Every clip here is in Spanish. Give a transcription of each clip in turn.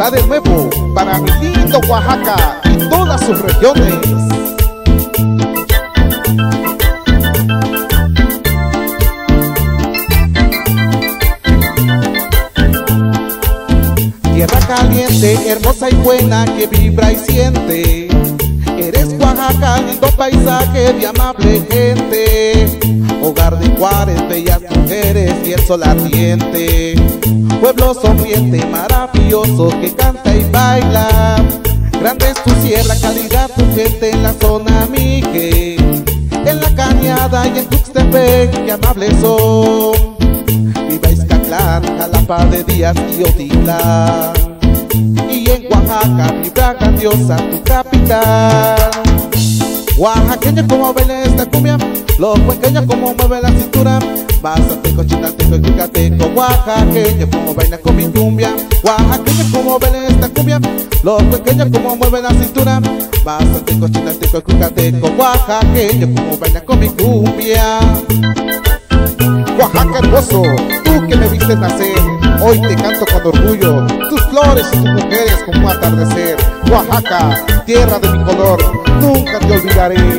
va de nuevo para mi lindo Oaxaca y todas sus regiones. Tierra caliente, hermosa y buena que vibra y siente. Eres Oaxaca, lindo paisaje de amable gente. Hogar de Juárez, bellas mujeres y el sol ardiente. Pueblo sonriente, maravilloso que canta y baila. Grande es tu sierra, calidad tu gente en la zona Mique. En la Cañada y en Tuxtepec, que amables son. Viva Izcatlán, Jalapa de Díaz y Otitlán. Y en Oaxaca, vibra grandiosa tu capital. Oaxaqueño como baila esta cumbia, los huequeños como mueve la cintura. Mazateco, chinateco y cuicateco, oaxaqueño como baila con mi cumbia. Oaxaqueño como baila esta cumbia, los huequeños como mueve la cintura. Mazateco, chinateco y cuicateco, oaxaqueño como baila con mi cumbia. Oaxaca hermoso, tú que me viste nacer, hoy te canto con orgullo. Tus flores y tus mujeres como un atardecer. Oaxaca, tierra de mi color, nunca te olvidaré.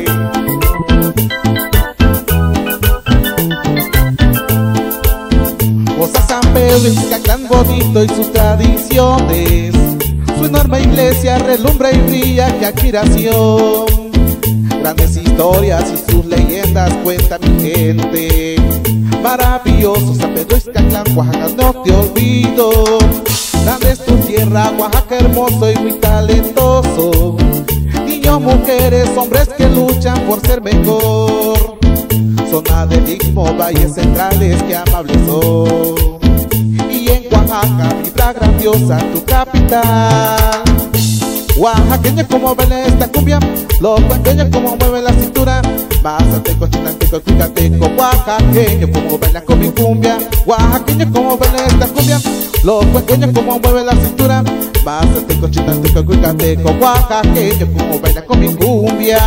Goza San Pedro, Izcatlán bonito y sus tradiciones. Su enorme iglesia relumbra y brilla, qué admiración. Grandes historias y sus leyendas cuenta mi gente. Maravilloso San Pedro, Izcatlán, Oaxaca, no te olvido. Grande es tu tierra, Oaxaca hermoso y muy talentoso. Niños, mujeres, hombres que luchan por ser mejor. Zona del Istmo, valles centrales, que amables son. Y en Oaxaca, vibra grandiosa tu capital. Oaxaqueño como baila esta cumbia, los huequeños como mueve la cintura. Mazateco, chinateco, cuicateco, oaxaqueño como baila con mi cumbia. Oaxaqueño como baila esta cumbia, los huequeños como mueve la cintura. Mazateco, chinateco, cuicateco, oaxaqueño como baila con mi cumbia.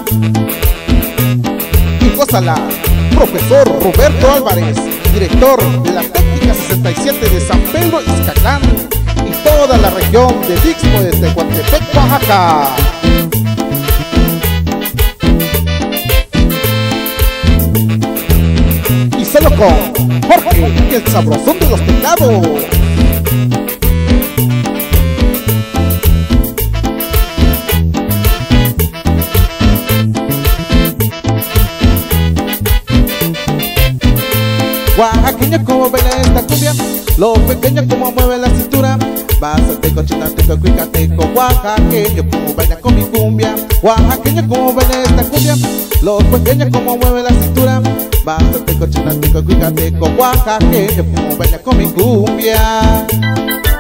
Y gózala, profesor Roberto Álvarez, director de la técnica 67 de San Pedro, Izcatlán y toda la región del Istmo desde Coatepec, Oaxaca. Y solo con Jorge, el sabrosón de los teclados. Oaxaqueño como baila esta cumbia, los pequeños como mueve la cintura. Mazateco, chinateco, cuicateco, oaxaqueño como baila con mi cumbia. Oaxaqueño como baila esta cumbia, los pequeños como mueve la cintura. Mazateco, chinateco, cuicateco, oaxaqueño como baila con mi cumbia.